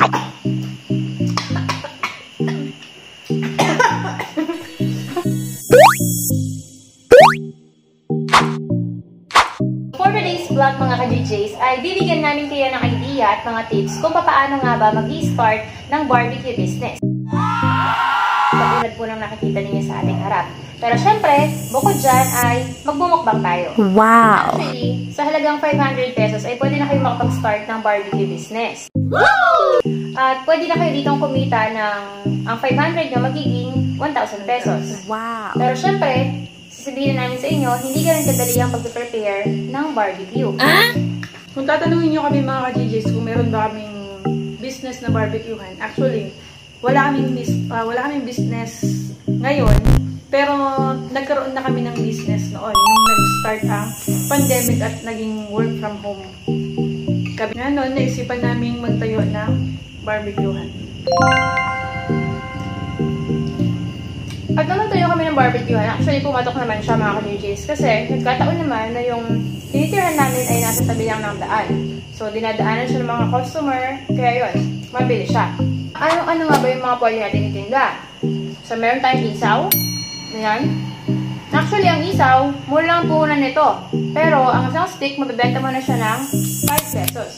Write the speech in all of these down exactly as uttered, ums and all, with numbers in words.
For today's vlog mga ka-G Js ay bibigyan namin kayo ng idea at mga tips kung paano nga ba mag-i-start ng barbecue business. Katulad po ng nakikita ninyo sa ating harap. Pero syempre, bukod dyan ay magbumukbang tayo. Wow! Actually, sa halagang five hundred pesos ay pwede na kayo makapag-start ng barbecue business. Woo! At pwede na kayo ditong kumita ng ang five hundred nyo magiging one thousand pesos. Wow! Pero syempre, sasabihin namin sa inyo, hindi ganun kadali ang pag-prepare ng barbecue. Ah? Kung tatanungin nyo kami mga ka-G Js kung meron ba kaming business na barbecuehan, actually, wala kaming, uh, wala kaming business ngayon, pero nagkaroon na kami ng business noon nung nag-start ang pandemic at naging work from home. Kami na noon, naisipan namin magtayo ng barbecuehan. At nung nagtayo kami ng barbecuehan, actually pumatok naman siya mga ka-G Js kasi nagkataon naman na yung tinitirahan namin ay nasa tabi lang ng daan. So, dinadaanan siya ng mga customer, kaya yun, mabili siya. Ano-ano nga ba yung mga pwede natin itinda? So, meron tayong isaw. Ayan. Actually, ang isaw, mura lang ang puhunan nito. Pero, ang isang stick, mabibenta mo na siya ng five pesos.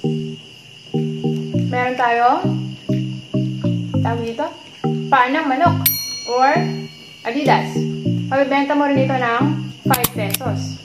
Meron tayo, tawag dito, paan ng manok or Adidas. Mabibenta mo rin ito ng five pesos.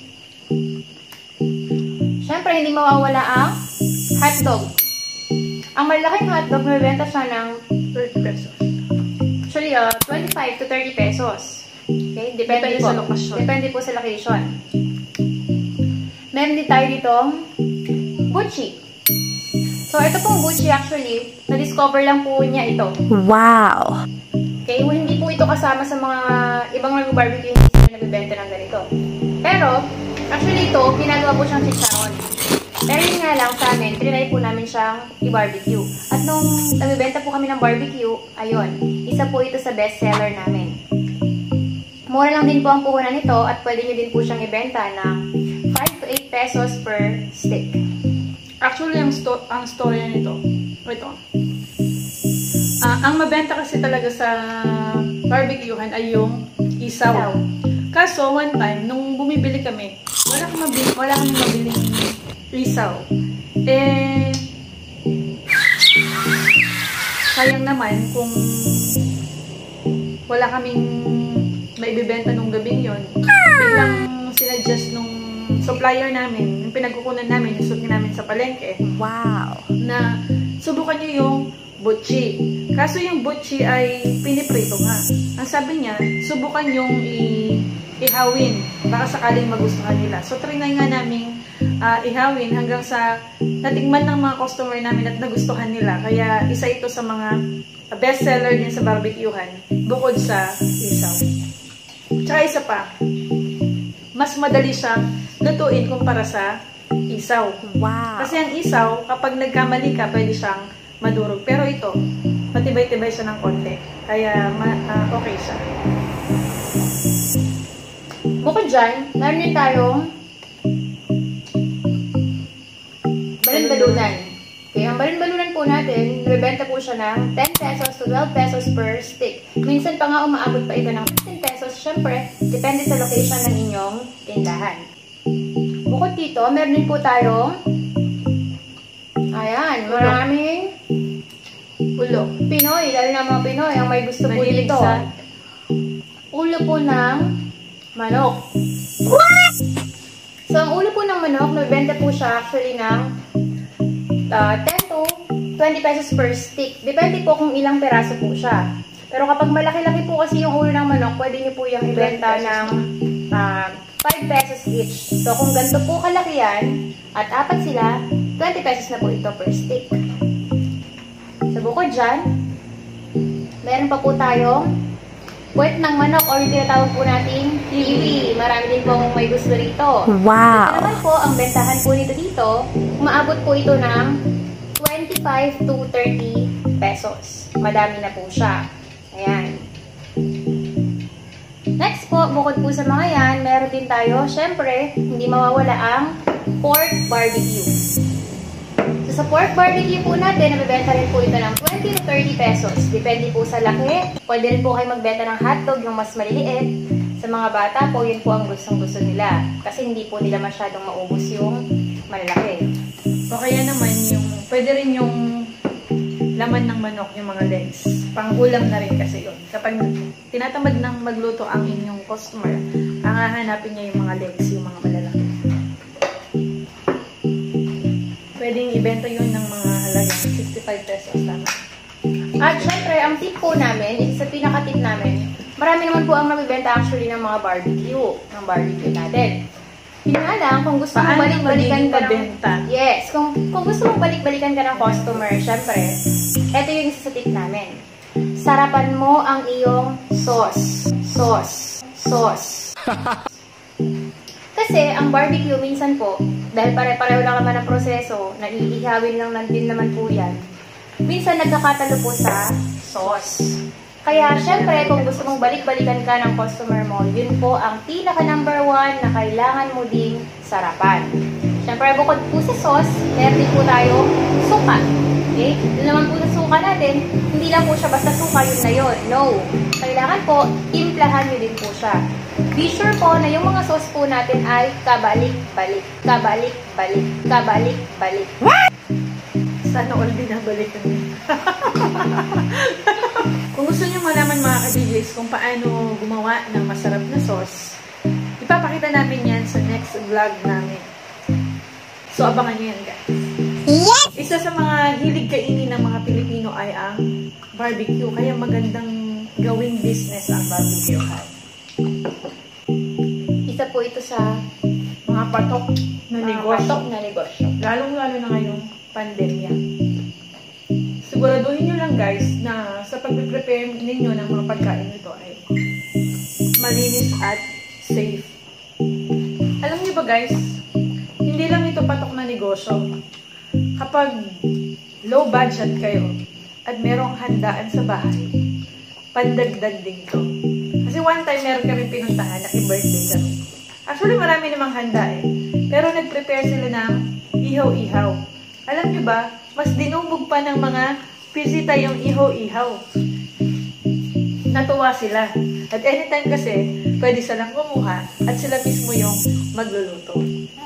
Siyempre, hindi mawawala ang hotdog. Ang malaking hotdog, mabibenta siya ng thirty pesos. Actually, uh, twenty-five to thirty pesos. Okay? Depende, Depende po. sa location. Depende po sa location. Meron din tayo ditong Buchi. So, ito pong Buchi actually, na-discover lang po niya ito. Wow! Okay? Well, hindi po ito kasama sa mga ibang nag-barbecue hindi sila nagbibenta ng ganito. Pero, actually ito, ginagawa po siyang chicharon. Pero yun nga lang sa amin, trinay po namin siyang i-barbecue. At nung nagbibenta po kami ng barbecue, ayun, isa po ito sa best seller namin. Mura lang din po ang puhunan nito at pwede nyo din po siyang ibenta ng five to eight pesos per stick. Actually, ang, sto ang story nito, ito. Uh, ang mabenta kasi talaga sa barbecuehan ay yung isaw. Isaw. Kaso, one time, nung bumibili kami, wala kang mabili, wala kang mabiling isaw. Eh, sayang naman kung wala kaming maibibenta nung gabing yun. Biglang sinadjust nung supplier namin, yung pinagkukunan namin, yung suot namin sa palengke. Wow! Na subukan nyo yung butchi. Kaso yung butchi ay piniprito nga. Ang sabi niya, subukan yung i ihawin. Baka sakaling magustuhan nila. So, trinay nga namin uh, ihawin hanggang sa natikman ng mga customer namin at nagustuhan nila. Kaya isa ito sa mga best seller din sa barbecuehan bukod sa isaw. Tsaka isa pa, mas madali siyang lutuin kumpara sa isaw. Wow! Kasi ang isaw, kapag nagkamali ka, pwede siyang madurog. Pero ito, matibay-tibay siya ng konti. Kaya ma uh, okay siya. Bukod dyan, meron din tayong balon-balunan. Okay, ang balon-balunan po natin, nabibenta po siya ng ten pesos to twelve pesos per stick. Minsan pa nga umaabot pa ito ng fifteen pesos. Siyempre, depende sa location ng inyong tindahan. Bukod dito, meron din po tayong ayan, maraming ulo. Pinoy, lalo na mga Pinoy, ang may gusto po Mahilig dito. sa Ulo po ng manok. What? So, ang ulo po ng manok, nabibenta po siya actually ng uh, ten to twenty pesos per stick. Depende po kung ilang peraso po siya. Pero kapag malaki-laki po kasi yung ulo ng manok, pwede niyo po yung ibenta ng uh, five pesos each. So, kung ganito po kalaki yan, at apat sila, twenty pesos na po ito per stick. So, bukod dyan, meron pa po tayong puwet ng manok or yung tinatawag po nating kiwi. Marami din pong may gusto rito. Wow! Ito naman po, ang bentahan po nito dito, umaabot po ito ng twenty-five to thirty pesos. Madami na po siya. Ayan. Next po, bukod po sa mga yan, meron din tayo, syempre, hindi mawawala ang pork barbecue. So, sa pork barbecue po natin, nabibenta rin po ito ng twenty to thirty pesos. Depende po sa laki. Pwede rin po kayo magbenta ng hotdog yung mas maliliit. Sa mga bata po, yun po ang gustong-gusto nila. Kasi hindi po nila masyadong maubos yung malalaki. O kaya naman, yung, pwede rin yung laman ng manok, yung mga legs. Pang-ulam na rin kasi yun. Kapag tinatamad ng magluto ang inyong customer, ang hahanapin niya yung mga legs, yung mga malalaki. Pwedeng ibenta yun ng mga halagang sixty-five pesos. Tama. At syempre, ang tip po namin, isa sa pinaka-tip namin, marami naman po ang mabibenta actually ng mga barbecue, ng barbecue natin. Yun nga lang, kung gusto mong balik-balikan ka ng... Yes, kung, kung gusto mong balik-balikan ka ng customer, syempre, ito yung isa sa tip namin. Sarapan mo ang iyong sauce. Sauce. Sauce. Kasi, ang barbecue, minsan po, dahil pare-pareho lang naman ang proseso, naiihawin lang din naman po yan, minsan nagkakatalo po sa sauce. Kaya, syempre, kung gusto mong balik-balikan ka ng customer mo, yun po ang pinaka number one na kailangan mo ding sarapan. Syempre, bukod po sa sauce, meron din po tayo suka. Okay? Doon naman po sa suka natin, hindi lang po siya basta suka, yun na yun. No. Kailangan po, timplahan nyo din po siya. Be sure po na yung mga sauce po natin ay kabalik-balik, kabalik-balik, kabalik-balik. What? Sana all binabalikan niyo. Kung gusto niyo malaman mga ka-D Js kung paano gumawa ng masarap na sauce, ipapakita namin yan sa next vlog namin. So, abangan niyo yan, guys. Yes! Isa sa mga hilig kainin ng mga Pilipino ay ang barbecue. Kaya magandang gawing business ang barbecue. Isa po ito sa Mga patok na mga negosyo. patok na negosyo. Lalong-lalo na ngayong pandemya. Siguraduhin nyo lang guys na sa pag-prepare ninyo ng mga pagkain nito ay malinis at safe. Alam niyo ba guys, hindi lang ito patok na negosyo. Kapag low budget kayo at merong handaan sa bahay, pandagdag din ito. Kasi one time meron kami pinuntahan na i-birthday kami. Actually marami namang handa eh. Pero nag-prepare sila ng ihaw-ihaw. Alam niyo ba, mas dinumog pa ng mga bisita yung ihaw-ihaw. Natuwa sila. At anytime kasi, pwede silang kumuha at sila mismo yung magluluto.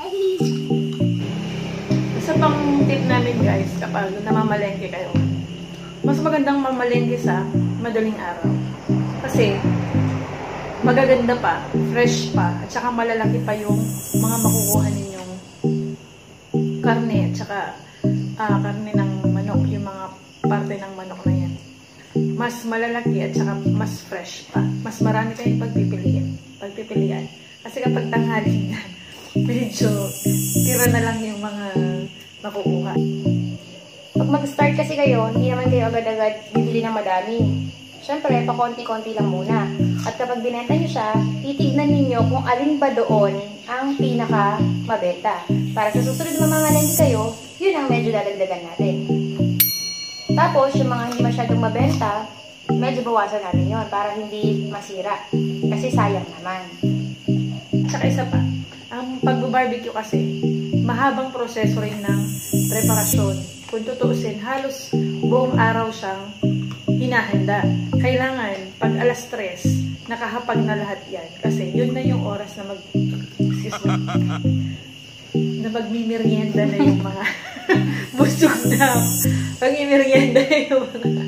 Isa pang tip namin guys, kapag namamalengke kayo, mas magandang mamalengke sa madaling araw. Kasi, magaganda pa, fresh pa, at saka malalaki pa yung mga makukuha ninyong karne, at saka uh, karne ng manok, yung mga parte ng manok na yan. Mas malalaki at saka mas fresh pa. Mas marami kayong pagpipiliin, pagpipilian. Kasi kapag tanghali na, medyo tira na lang yung mga makukuha. Pag mag-start kasi kayo, hindi naman kayo agad-agad bibili ng madami. Siyempre, pakonti-konti lang muna. At kapag binenta nyo siya, titignan ninyo kung alin ba doon ang pinaka-mabenta. Para sa susunod na mamalengke kayo, yun ang medyo dadagdagan natin. Tapos, yung mga hindi masyadong mabenta, medyo bawasan natin yon para hindi masira. Kasi sayang naman. Tsaka isa pa, ang pag-barbecue kasi, mahabang proseso rin ng preparasyon. Kung tutuusin, halos buong araw siyang hinahanda. Kailangan, pag alas tres, nakahapag na lahat yan. Kasi yun na yung oras na mag... Excuse me. Na magmimerienda na yung mga busog na. Magmimerienda na yung mga...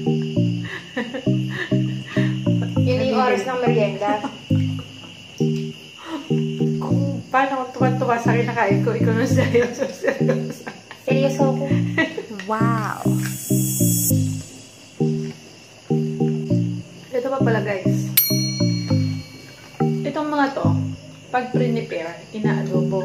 Yun yung oras ng merienda. Kung paano tuwa-tuwa sa kinakain ko, ikaw na seryoso, seryoso. Seryoso ako. Wow. Ito pa pala guys. Itong mga to, pag prepare, ina-adobo.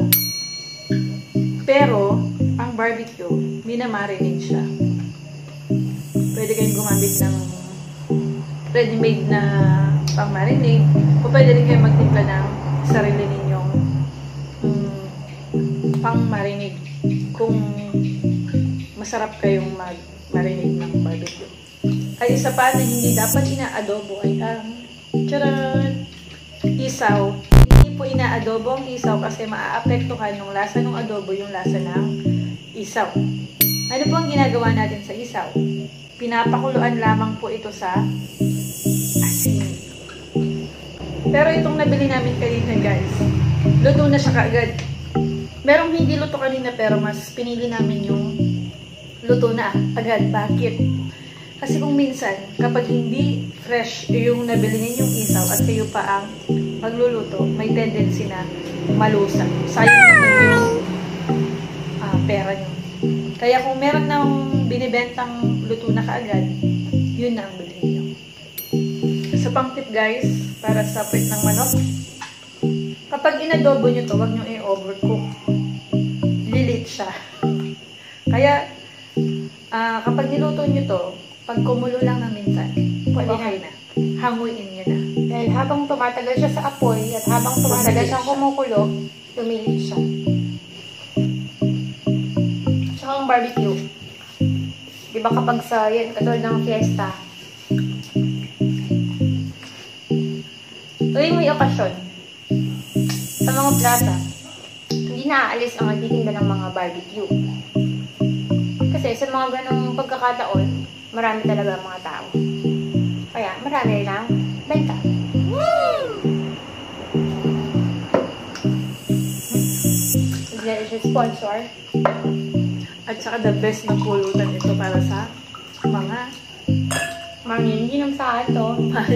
Pero, ang barbecue, minamarinate siya. Pwede kayong gumamit ng ready-made na pang-marinate. O pwede rin kayong magtimpla ng sarili ninyong um, pang-marinate. Kung masarap kayong mag-marinate ng barbecue. Ay isa pa na hindi dapat ina-adobo ay ang charan, isaw. Hindi po ina-adobo ang isaw kasi maaapektuhan yung lasa ng adobo yung lasa ng isaw. Ano po ang ginagawa natin sa isaw? Pinapakuluan lamang po ito sa asin. Pero itong nabili namin kanina guys, luto na siya kaagad. Merong hindi luto kanina pero mas pinili namin yung luto na agad. Bakit? Kasi kung minsan, kapag hindi fresh yung nabili ninyong isaw at kayo pa ang magluluto, may tendency na malusa. Sayang naman yung uh, pera nyo. Kaya kung meron ng binibentang luto na kaagad, yun na ang bilhin nyo. Sa pang tip guys, para sa puwet ng manok, kapag inadobo nyo to, huwag nyo i-overcook. Lilit siya. Kaya, uh, kapag niluto nyo to, pag kumulo lang ng minsan, okay na. Hanguin nyo na. Dahil habang tumatagal siya sa apoy at habang tumatagal siyang kumukulo, lumilit siya. Tsaka ang barbecue. Diba kapag sa, yan, katulad ng fiesta, tuwing may okasyon, sa mga plaza, hindi naaalis ang nagtitinda ng mga barbecue. Kasi sa mga ganong pagkakataon, marami talaga ang mga tao. Kaya marami lang benta. Hindi siya sponsor. At saka the best na pulutan ito para sa mga manginginom sa ato.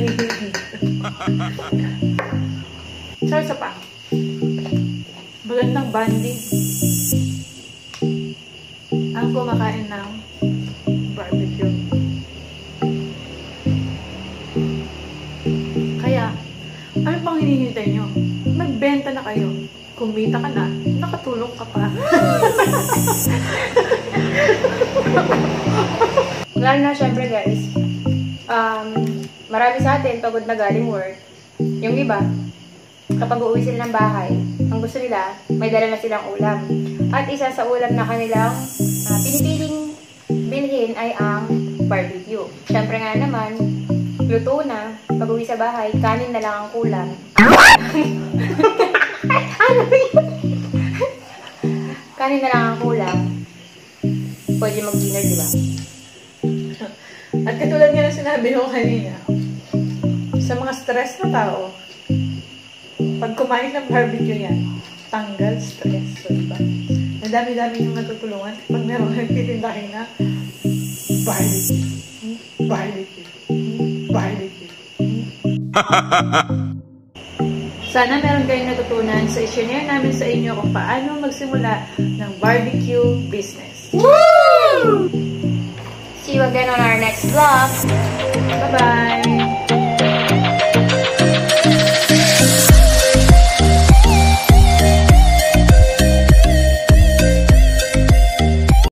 So, isa pa. Magandang banding ang kumakain ng barbecue. Kaya, ano pang hinihintay nyo? Magbenta na kayo. Kumita ka na, nakatulong ka pa. Lalo na syempre guys, um, marami sa atin pagod na galing work. Yung iba, kapag uuwi sila ng bahay, ang gusto nila, may dala na silang ulam. At isa sa ulam na kanilang uh, pinipiling bilhin ay ang barbecue. Syempre nga naman, luto na, pag uwi sa bahay, kanin na lang ang kulang. Ano yun? Kanin na lang ang kulang. Pwede mag-dinner, di ba? At katulad nga na sinabi ko kanina, sa mga stress na tao, pag kumain ng barbecue yan, tanggal stress. So, diba? Ang dami-dami yung natutulungan pag meron nagtitindahin na barbecue. Barbecue. Barbecue. Sana meron kayong natutunan sa i-share namin sa inyo kung paano magsimula ng barbecue business. Woo! See you again on our next vlog. Bye-bye!